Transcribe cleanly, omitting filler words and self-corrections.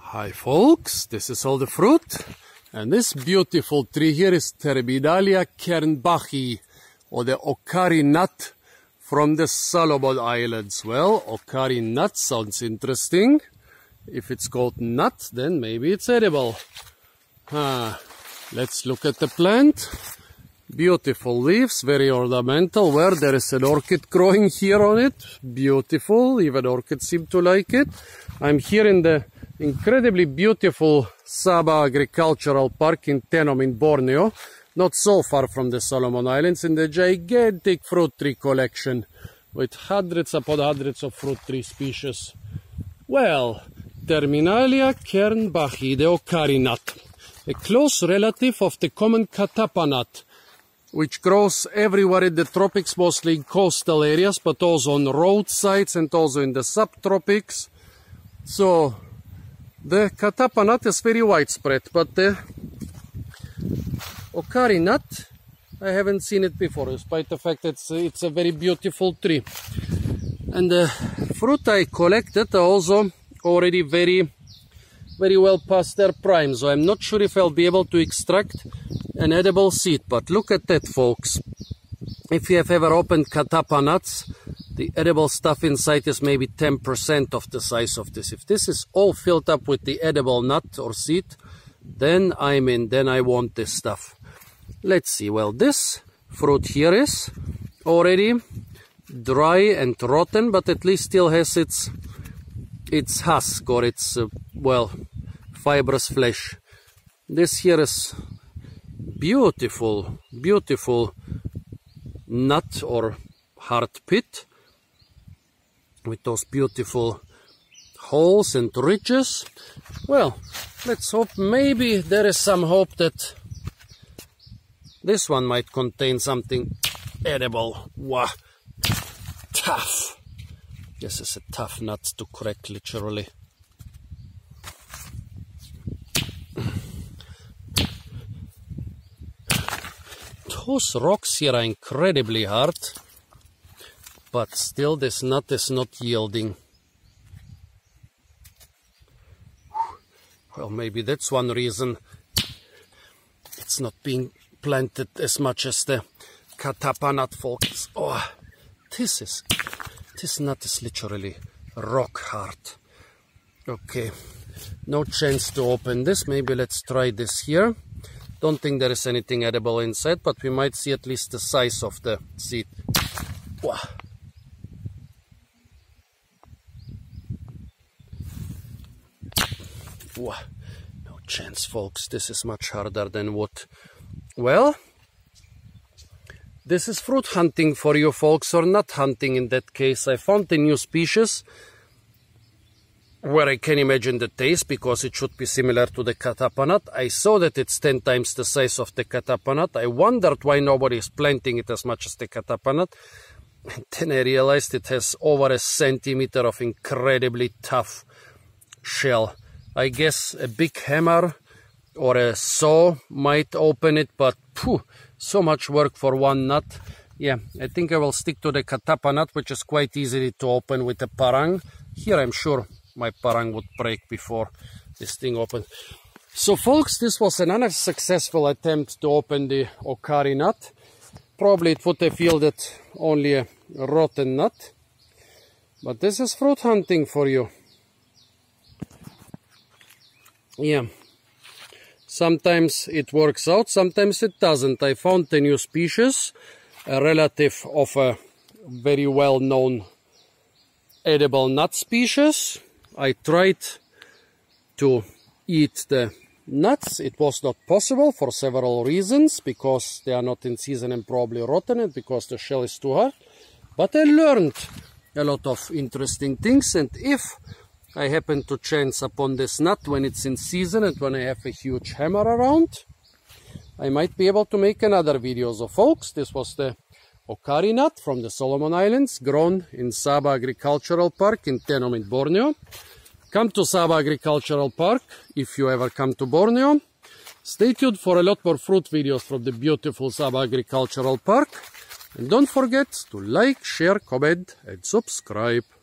Hi folks, this is all the fruit, and this beautiful tree here is Terbidalia kernbachii, or the Okari nut from the Solomon Islands. Well, Okari nut sounds interesting. If it's called nut, then maybe it's edible. Let's look at the plant. Beautiful leaves, very ornamental. Where there is an orchid growing here on it. Beautiful, even orchids seem to like it. I'm here in the incredibly beautiful Sabah Agricultural Park in Tenom in Borneo, not so far from the Solomon Islands, in the gigantic fruit tree collection with hundreds upon hundreds of fruit tree species. Well, Terminalia kernbachii, the Okari nut, a close relative of the common katapa nut, which grows everywhere in the tropics, mostly in coastal areas, but also on roadsides and also in the subtropics. So the katapa nut is very widespread, but the Okari nut, I haven't seen it before, despite the fact that it's a very beautiful tree. And the fruit I collected are also already very well past their prime, so I'm not sure if I'll be able to extract an edible seed. But look at that, folks. If you have ever opened katapa nuts, the edible stuff inside is maybe 10% of the size of this. If this is all filled up with the edible nut or seed, then I'm in, then I want this stuff. Let's see. Well, this fruit here is already dry and rotten, but at least still has its husk, or its, well, fibrous flesh. This here is beautiful, beautiful nut or heart pit with those beautiful holes and ridges. Well, let's hope, maybe there is some hope that this one might contain something edible. Wow, tough. This is a tough nut to crack, literally. Those rocks here are incredibly hard, but still this nut is not yielding. Well, maybe that's one reason it's not being planted as much as the katapa nut, folks. Oh, this nut is literally rock hard. Okay, no chance to open this. Maybe let's try this here. Don't think there is anything edible inside, but we might see at least the size of the seed. Wow. Wow. No chance, folks. This is much harder than wood. Well, this is fruit hunting for you folks, or nut hunting in that case. I found a new species where I can imagine the taste, because it should be similar to the katapa nut. I saw that it's 10 times the size of the katapa nut. I wondered why nobody is planting it as much as the katapa nut. And then I realized it has over 1 centimeter of incredibly tough shell. I guess a big hammer or a saw might open it, but phew, so much work for one nut. Yeah, I think I will stick to the katapa nut, which is quite easy to open with a parang. Here I'm sure my parang would break before this thing opens. So folks, this was an unsuccessful attempt to open the Okari nut. Probably it would have yielded only a rotten nut. But this is fruit hunting for you. Yeah. Sometimes it works out, sometimes it doesn't. I found a new species, a relative of a very well-known edible nut species. I tried to eat the nuts. It was not possible for several reasons, because they are not in season and probably rotten, and because the shell is too hard. But I learned a lot of interesting things, and if I happen to chance upon this nut when it's in season and when I have a huge hammer around, I might be able to make another video. So folks, this was the Okari nut from the Solomon Islands, grown in Sabah Agricultural Park in Tenom in Borneo. Come to Sabah Agricultural Park if you ever come to Borneo. Stay tuned for a lot more fruit videos from the beautiful Sabah Agricultural Park. And don't forget to like, share, comment and subscribe.